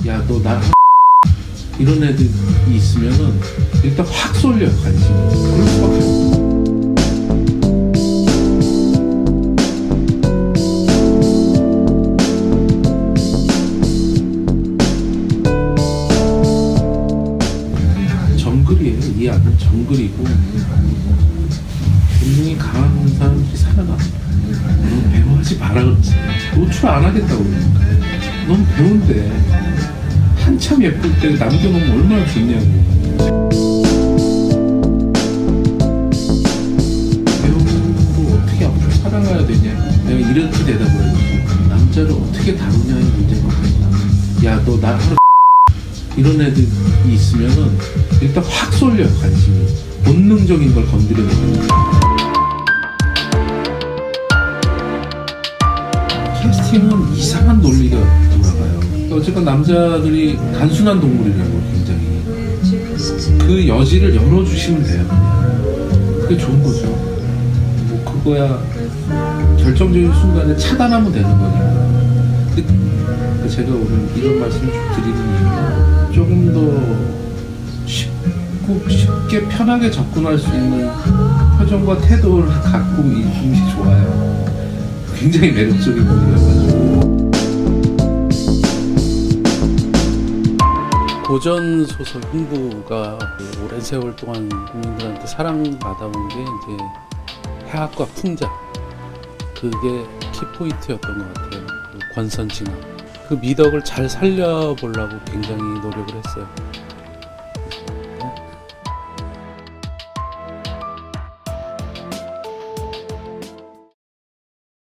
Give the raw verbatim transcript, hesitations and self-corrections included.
야, 너 나 이런 애들이 있으면은 일단 확 쏠려 관심이. 그럴 수밖에 없어. 정글이에요. 이 안은 정글이고 본능이 강한 사람들이 살아나. 넌 배우하지 마라 그러지. 노출 안 하겠다고 그러니까. 넌 배운데 한참 예쁠 때 남겨놓으면 얼마나 좋냐고. 배우로 어떻게 앞으로 살아가야 되냐. 내가 이렇게 대답을 해도 남자를 어떻게 다루냐의 문제가 아니야. 야, 너 나 하루 이런 애들이 있으면은 일단 확 쏠려 관심이. 본능적인 걸 건드려내는. 캐스팅은 이상한 논리가 돌아가요. 어쨌건 남자들이 단순한 동물이라고 굉장히 그 여지를 열어주시면 돼요. 그냥. 그게 좋은 거죠. 뭐 그거야 결정적인 순간에 차단하면 되는 거니까. 근데 제가 오늘 이런 말씀을 드리는 이유는 조금 더 쉽고 쉽게 편하게 접근할 수 있는 표정과 태도를 갖고 있는 게 좋아요. 굉장히 매력적인 분이어가지고. 고전 소설 홍보가 오랜 세월 동안 국민들한테 사랑받아온 게 이제 해학과 풍자, 그게 키포인트였던 것 같아요. 그 권선징악, 그 미덕을 잘 살려보려고 굉장히 노력을 했어요.